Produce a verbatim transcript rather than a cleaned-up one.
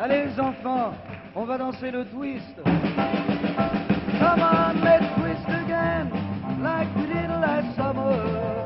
Allez les enfants, on va danser le twist. Come on, let's twist again, like we did last summer.